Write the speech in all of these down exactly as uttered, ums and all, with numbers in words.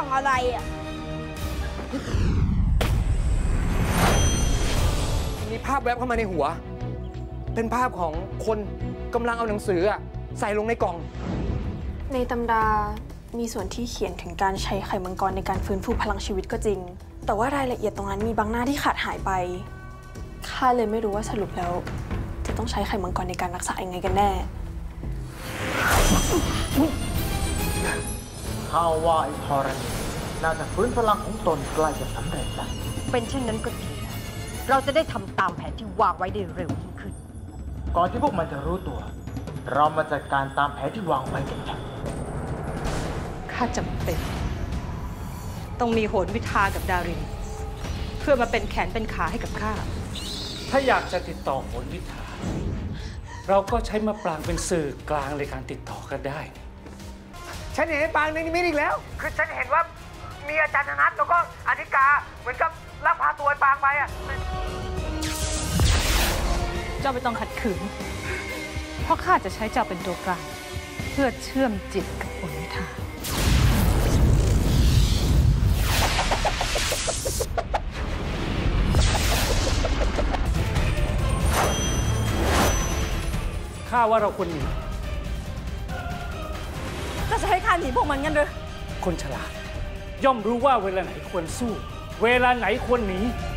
องอะไรอ่ะมีภาพแวบเข้ามาในหัวเป็นภาพของคนกำลังเอาหนังสือใส่ลงในกล่องในตำรามีส่วนที่เขียนถึงการใช้ไข่มังกรในการฟื้นฟูพลังชีวิตก็จริงแต่ว่ารายละเอียดตรงนั้นมีบางหน้าที่ขาดหายไปข้าเลยไม่รู้ว่าสรุปแล้วจะต้องใช้ไข่มังกรในการรักษายังไงกันแน่ข้าว่าไอ้ธรณีน่าจะฟื้นพลังของตนใกล้จะสำเร็จแล้วเป็นเช่นนั้นก็ดีนะเราจะได้ทำตามแผนที่วางไว้ได้เร็วยิ่งขึ้นก่อนที่พวกมันจะรู้ตัวเรามาจัดการตามแผนที่วางไว้กันจ้ะข้าจำเป็นต้องมีโหนวิทากับดารินเพื่อมาเป็นแขนเป็นขาให้กับข้าถ้าอยากจะติดต่อโหนวิทาเราก็ใช้มะปรางเป็นสื่อกลางในการติดต่อกันได้ฉันเห็นปางในนิมิตอีกแล้วคือฉันเห็นว่ามีอาจารย์ธนัทแล้วก็อธิกาเหมือนกับลักพาตัวปางไปอ่ะเจ้าไม่ต้องขัดขืนเพราะข้าจะใช้เจ้าเป็นตัวกลางเพื่อเชื่อมจิตกับโหนวิทาข้าว่าเราควรหนีจะจะให้ข้าหนีพวกมันงั้นหรือคนฉลาดย่อมรู้ว่าเวลาไหนควรสู้เวลาไหนควรหนี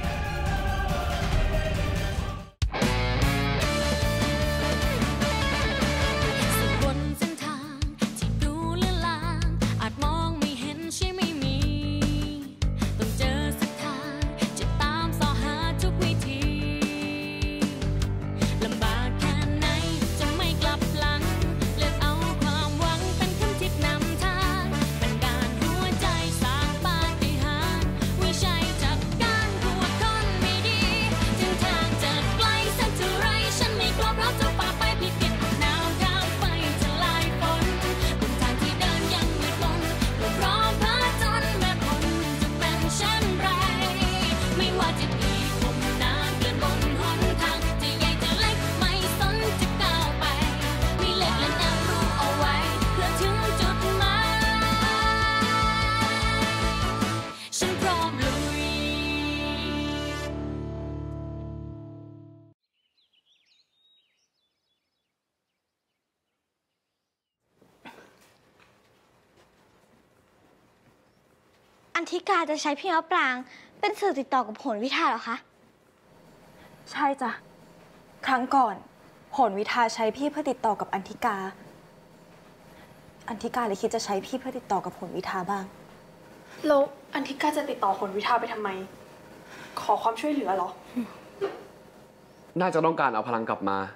อันธิกาจะใช้พี่มะปรางเป็นสื่อติดต่อกับโหนวิทาเหรอคะใช่จ้ะครั้งก่อนโหนวิทาใช้พี่เพื่อติดต่อกับอันธิกาอันธิกาเลยคิดจะใช้พี่เพื่อติดต่อกับโหนวิทาบ้างแล้วอันธิกาจะติดต่อโหนวิทาไปทำไมขอความช่วยเหลือเหรอน่าจะต้องการเอาพลังกลับมา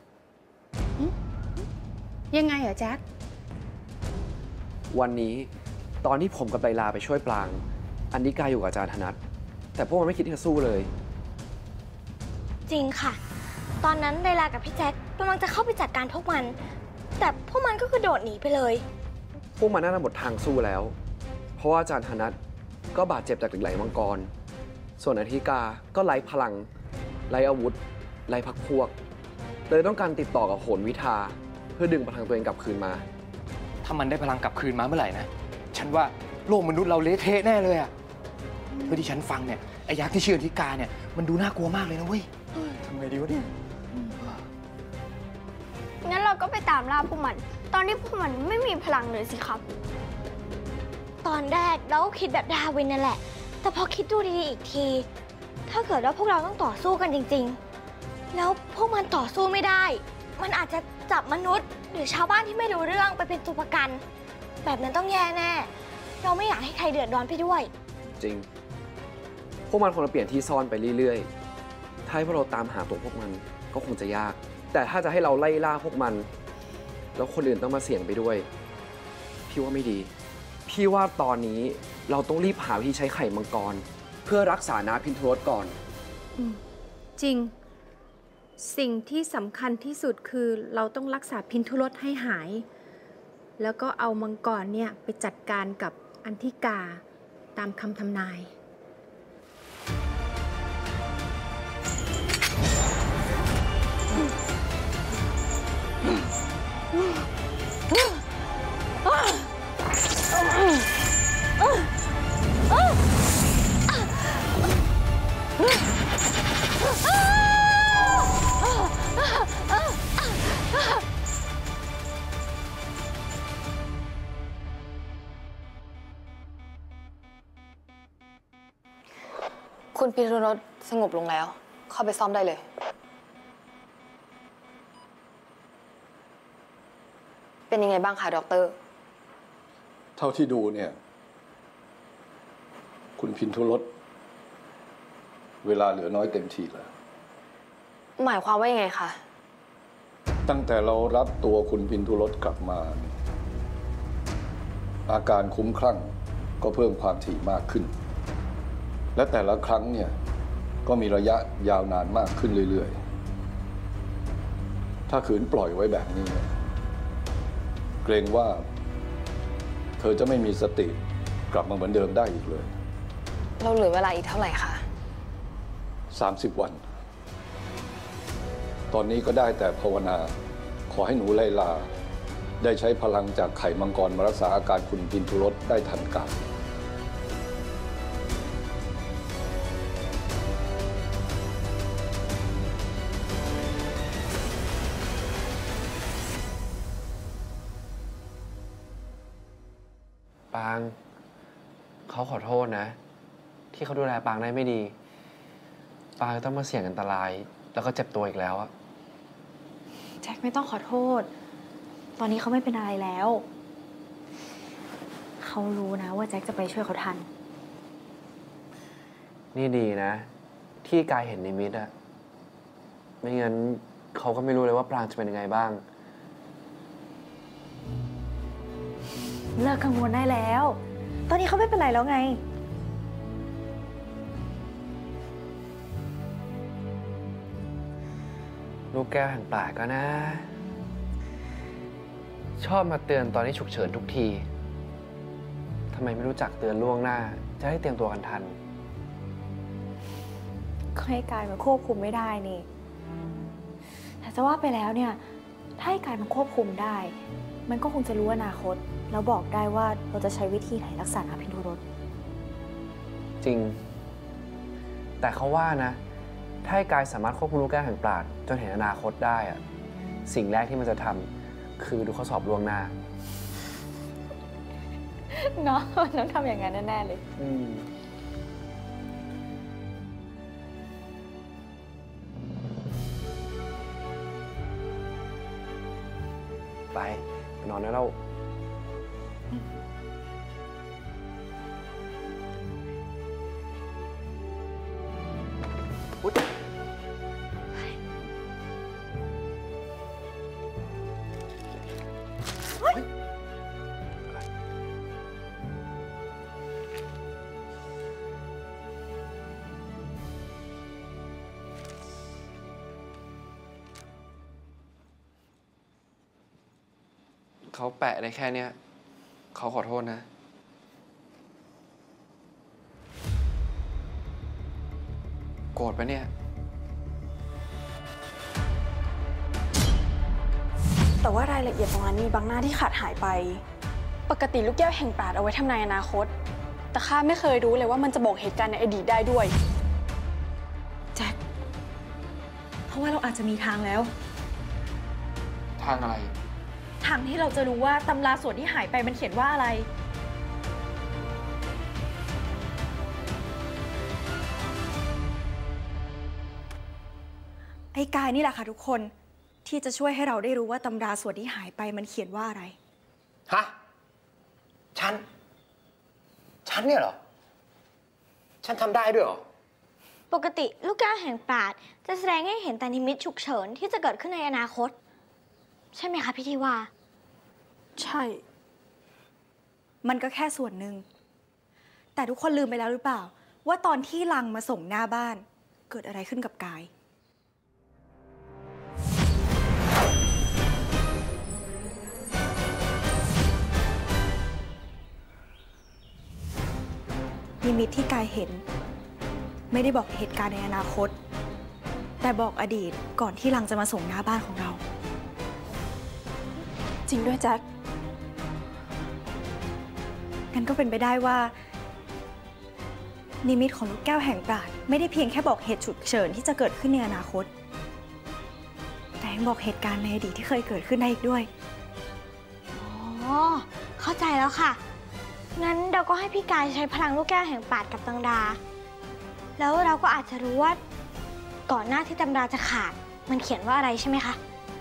ยังไงเหรอแจ็ควันนี้ตอนที่ผมกับไลลาไปช่วยปรางอันธิกาอยู่กับอาจารย์ธนัทแต่พวกมันไม่คิดที่จะสู้เลยจริงค่ะตอนนั้นไลลากับพี่แจ็คกำลังจะเข้าไปจัดการพวกมันแต่พวกมันก็กระโดดหนีไปเลยพวกมันน่าจะหมดทางสู้แล้วเพราะว่าอาจารย์ธนัทก็บาดเจ็บจากเหล็กไหลมังกรส่วนอันธิกาก็ไร้พลังไร้อาวุธไร้พรรคพวกเลยต้องการติดต่อกับโหนวิทาเพื่อดึงพลังตัวเองกลับคืนมาถ้ามันได้พลังกลับคืนมาเมื่อไหร่นะฉันว่าโลกมนุษย์เราเละเทะแน่เลยอะเพื่อที่ฉันฟังเนี่ยไอ้ยักษ์ที่ชื่ออธิกาเนี่ยมันดูน่ากลัวมากเลยนะเว้ยทำไงดีวะเนี่ยงั้นเราก็ไปตามล่าพวกมันตอนนี้พวกมันไม่มีพลังเลยสิครับตอนแรกเราก็คิดแบบดาวินนั่นแหละแต่พอคิดดูดีๆอีกทีถ้าเกิดว่าพวกเราต้องต่อสู้กันจริงๆแล้วพวกมันต่อสู้ไม่ได้มันอาจจะจับมนุษย์หรือชาวบ้านที่ไม่รู้เรื่องไปเป็นตัวประกันแบบนั้นต้องแย่แน่เราไม่อยากให้ใครเดือดร้อนไปด้วยจริงพวกมันคงจะเปลี่ยนที่ซ่อนไปเรื่อยๆถ้าให้พวกเราตามหาตัวพวกมันก็คงจะยากแต่ถ้าจะให้เราไล่ล่าพวกมันแล้วคนอื่นต้องมาเสี่ยงไปด้วยพี่ว่าไม่ดีพี่ว่าตอนนี้เราต้องรีบหาวิธีใช้ไข่มังกรเพื่อรักษานาพินทรสก่อนจริงสิ่งที่สำคัญที่สุดคือเราต้องรักษาพินทุรสให้หายแล้วก็เอามังกรเนี่ยไปจัดการกับอันธิกาตามคำทำนายคุณพิรุณสงบลงแล้ว เข้าไปซ่อมได้เลย เป็นยังไงบ้างคะด็อกเตอร์เท่าที่ดูเนี่ย คุณพินทุรสเวลาเหลือน้อยเต็มทีแล้วหมายความว่ายังไงคะตั้งแต่เรารับตัวคุณพินทุรสกลับมา อาการคุ้มคลั่งก็เพิ่มความถี่มากขึ้น และแต่ละครั้งเนี่ยก็มีระยะยาวนานมากขึ้นเรื่อยๆ ถ้าขืนปล่อยไว้แบบนี้เนี่ยเกรงว่า เธอจะไม่มีสติกลับมาเหมือนเดิมได้อีกเลยเราเหลือเวลาอีกเท่าไหร่คะสามสิบ วัน ตอนนี้ก็ได้แต่ภาวนา ขอให้หนูไลลา ได้ใช้พลังจากไข่มังกรมารักษาอาการคุณพินทุรสได้ทันการปางเขาขอโทษนะ ที่เขาดูแลปางได้ไม่ดี ปางต้องมาเสี่ยงอันตรายแล้วก็เจ็บตัวอีกแล้วอะแจ็คไม่ต้องขอโทษ ตอนนี้เขาไม่เป็นอะไรแล้ว เขารู้นะว่าแจ็คจะไปช่วยเขาทันนี่ดีนะ ที่กายเห็นนิมิตอะไม่งั้นเขาก็ไม่รู้เลยว่าปรางจะเป็นยังไงบ้างเลิกกังวลได้แล้ว ตอนนี้เขาไม่เป็นไรแล้วไงลูกแก้วแห่งป่าก็นะ ชอบมาเตือนตอนที่ฉุกเฉินทุกทีทำไมไม่รู้จักเตือนล่วงหน้า จะได้เตรียมตัวกันทันก็ให้กายมันควบคุมไม่ได้นี่ แต่จะว่าไปแล้วเนี่ย ถ้าให้กายมันควบคุมได้ มันก็คงจะรู้อนาคต แล้วบอกได้ว่าเราจะใช้วิธีไหนรักษาพินทุรสจริง แต่เขาว่านะ ถ้าให้กายสามารถควบคุมลูกแก้วแห่งปราดจนเห็นอนาคตได้อะสิ่งแรกที่มันจะทำคือดูข้อสอบล่วงหน้าเนาะมันต้องทำอย่างนั้นแน่ๆเลยอืมไปไปนอนได้แล้ว เขาแปะได้แค่เนี้ยเขาขอโทษนะ โกรธปะเนี่ยแต่ว่ารายละเอียดตรงนั้นมีบางหน้าที่ขาดหายไป ปกติลูกแก้วแห่งปราดเอาไว้ทำนายอนาคต แต่ข้าไม่เคยรู้เลยว่ามันจะบอกเหตุการณ์ในอดีตได้ด้วย แจ็ค เพราะว่าเราอาจจะมีทางแล้วทางอะไรทางที่เราจะรู้ว่าตำราส่วนที่หายไปมันเขียนว่าอะไร ไอ้กายนี่แหละค่ะทุกคนที่จะช่วยให้เราได้รู้ว่าตำราส่วนที่หายไปมันเขียนว่าอะไรฮะ ฉัน ฉันเนี่ยเหรอ ฉันทำได้ด้วยเหรอปกติลูกแก้วแห่งปราดจะแสดงให้เห็นแต่นิมิตฉุกเฉินที่จะเกิดขึ้นในอนาคต ใช่ไหมคะพี่ทิวาใช่ มันก็แค่ส่วนหนึ่ง แต่ทุกคนลืมไปแล้วหรือเปล่า ว่าตอนที่ลังมาส่งหน้าบ้านเกิดอะไรขึ้นกับกายนิมิตที่กายเห็นไม่ได้บอกเหตุการณ์ในอนาคต แต่บอกอดีตก่อนที่ลังจะมาส่งหน้าบ้านของเรา จริงด้วยแจ็คงั้นก็เป็นไปได้ว่านิมิตของลูกแก้วแห่งปราดไม่ได้เพียงแค่บอกเหตุฉุกเฉินที่จะเกิดขึ้นในอนาคต แต่ยังบอกเหตุการณ์ในอดีตที่เคยเกิดขึ้นได้อีกด้วยอ๋อ เข้าใจแล้วค่ะ งั้นเราก็ให้พี่กายใช้พลังลูกแก้วแห่งปราดกับตังดาแล้วเราก็อาจจะรู้ว่าก่อนหน้าที่ตำราจะขาดมันเขียนว่าอะไรใช่ไหมคะ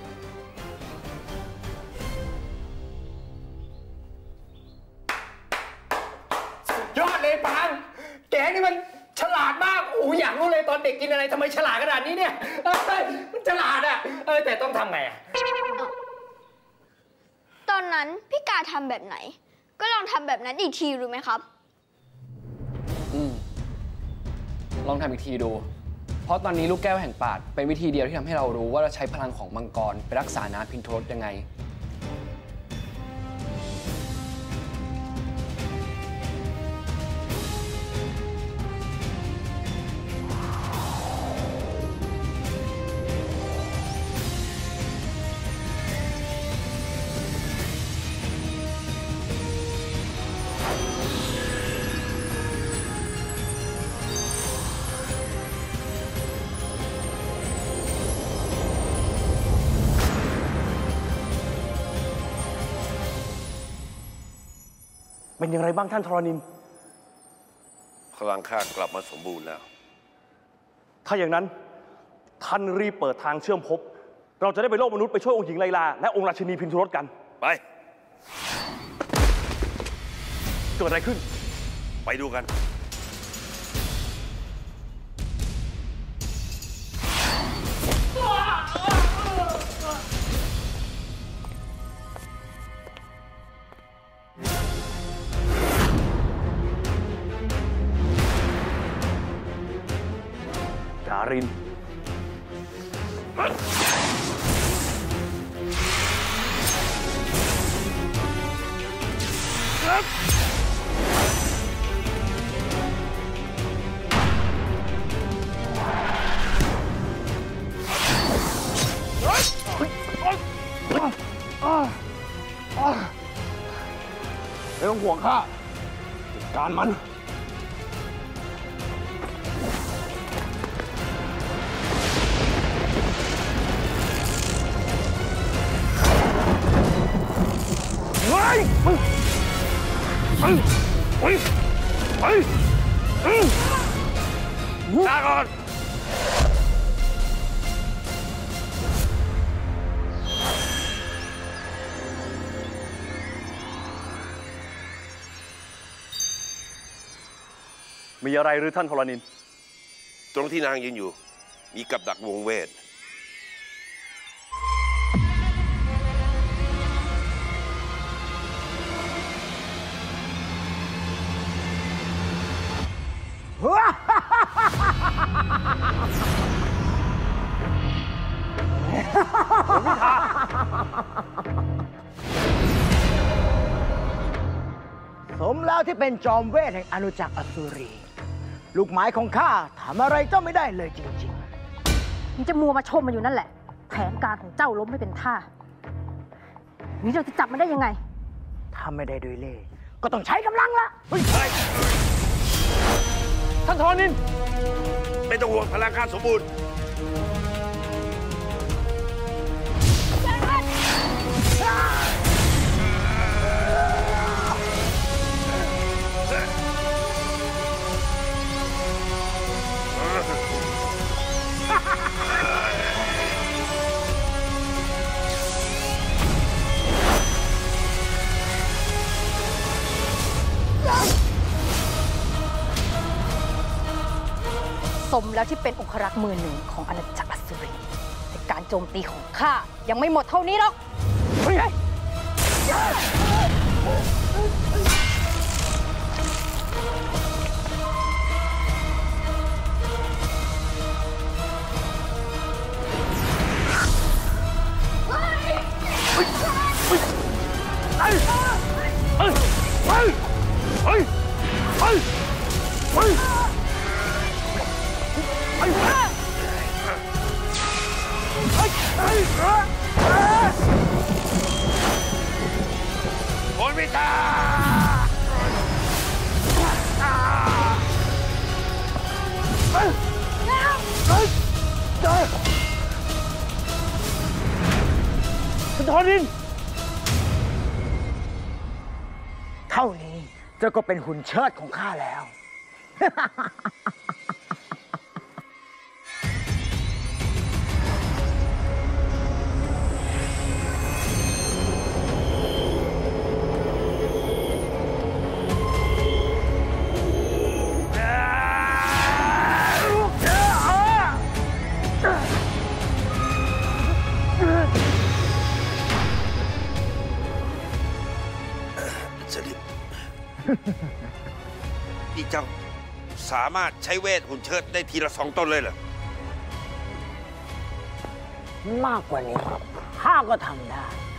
ยอดเลยปางแกนี่มันฉลาดมากโอ้อยากรู้เลยตอนเด็กกินอะไรทำไมฉลาดขนาดนี้เนี่ยมันฉลาดอ่ะเออแต่ต้องทำไงอ่ะตอนนั้นพี่กาทำแบบไหนก็ลองทำแบบนั้นอีกทีรู้ไหมครับอืมลองทำอีกทีดูเพราะตอนนี้ลูกแก้วแห่งปราชญ์เป็นวิธีเดียวที่ทำให้เรารู้ว่าเราใช้พลังของมังกรไปรักษาน้ำพินทุรสยังไงเป็นอย่างไรบ้างท่านธรณินทร์พลังข้ากลับมาสมบูรณ์แล้วถ้าอย่างนั้นท่านรีบเปิดทางเชื่อมภพเราจะได้ไปโลกมนุษย์ไปช่วยองค์หญิงไลลาและองค์ราชินีพินทุรสกันไปเกิดอะไรขึ้นไปดูกันดารินไม่ต้องห่วงข้าจัดการมันไปไปไปไปลาก่อนมีอะไรหรือท่านธรณินทร์ตรงที่นางยืนอยู่มีกับดักวงเวทสมแล้วที่เป็นจอมเวทแห่งอาณาจักรอสูรี ลูกไม้ของข้าทำอะไรเจ้าไม่ได้เลยจริงๆมึงจะมัวมาชมมันอยู่นั่นแหละแผนการของเจ้าล้มไม่เป็นท่านี่เราจะจับมันได้ยังไงถ้าไม่ได้ด้วยเล่ห์ก็ต้องใช้กำลังละท่านธรณินทร์ไม่ต้องห่วงพลังข้าสมบูรณ์สมแล้วที่เป็นองครักษ์มือหนึ่งของอาณาจักรอสูรีแต่การโจมตีของข้ายังไม่หมดเท่านี้หรอกเฮ้ยผลวิชาท่านธรณินทร์เท่านี้เจ้าก็เป็นหุ่นเชิดของข้าแล้วนี่เจ้าสามารถใช้เวทหุ่นเชิดได้ทีละสองต้นเลยเหรอมากกว่านี้ข้าก็ทำได้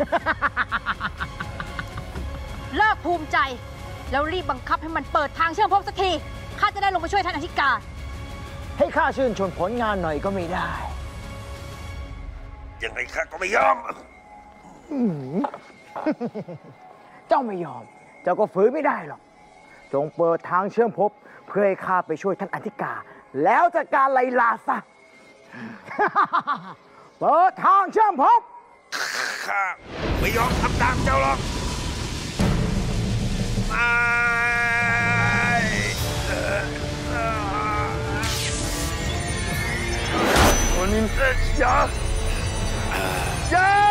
เลิกภูมิใจ แล้วรีบบังคับให้มันเปิดทางเชื่อมพบสักที ข้าจะได้ลงไปช่วยท่านอธิการให้ข้าชื่นชมผลงานหน่อยก็ไม่ได้ยังไงข้าก็ไม่ยอมอื้อหือ เจ้าไม่ยอม เจ้าก็ฝืนไม่ได้หรอก จงเปิดทางเชื่อมภพเพื่อให้ข้าไปช่วยท่านอธิกา แล้วจัดการไลลาซะ เปิดทางเชื่อมภพข้าไม่ยอมทำตามเจ้าหรอกไม่วันนี้อย่าอย่า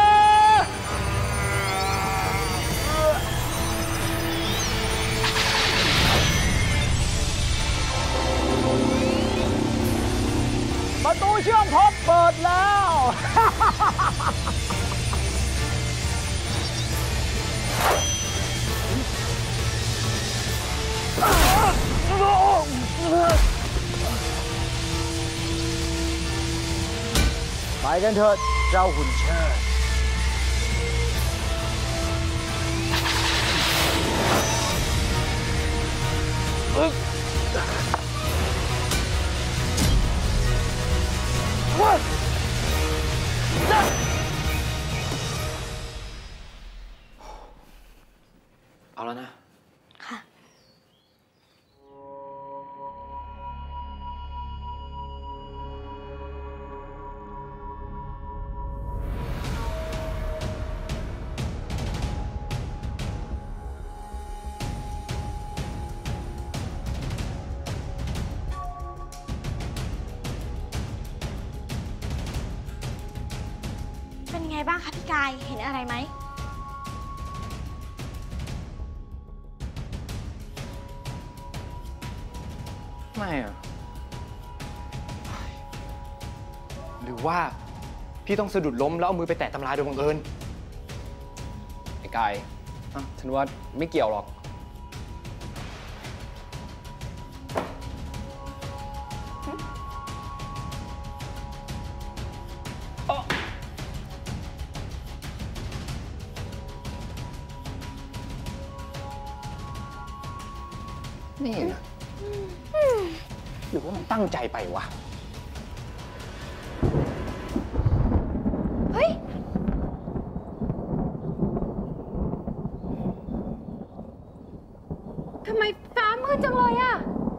ประตูเชื่อมภพเปิดแล้ว ไปกันเถิดเจ้าหุ่นเชิดเอาแล้วนะค่ะ เป็นไงบ้างคะพี่กาย เห็นอะไรไหมไม่อะหรือว่าพี่ต้องสะดุดล้มแล้วเอามือไปแตะตำราโดยบังเอิญไอ้กายฉันว่าไม่เกี่ยวหรอกนี่นะหรือว่ามันตั้งใจไปวะเฮ้ยทำไมฟ้ามืดจังเลยอะ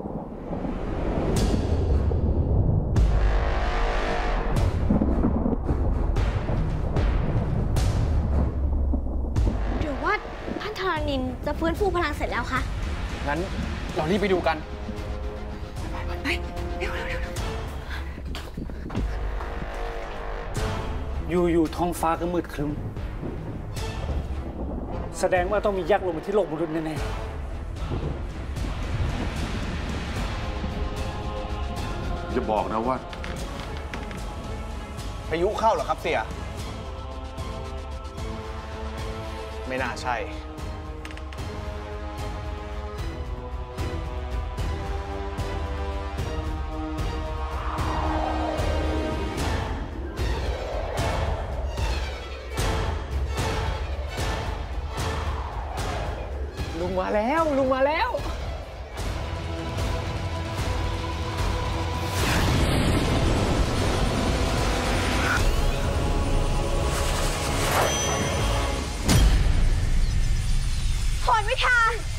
หรือว่าท่านธรณินจะฟื้นฟูพลังเสร็จแล้วคะงั้นเรารีบไปดูกันอยู่ๆท้องฟ้าก็มืดครึ้ม แสดงว่าต้องมียักษ์ลงมาที่โลกมนุษย์แน่ๆจะบอกนะว่าพายุเข้าเหรอครับเสี่ย ไม่น่าใช่ลุงมาแล้ว ลุงมาแล้วโหนวิทา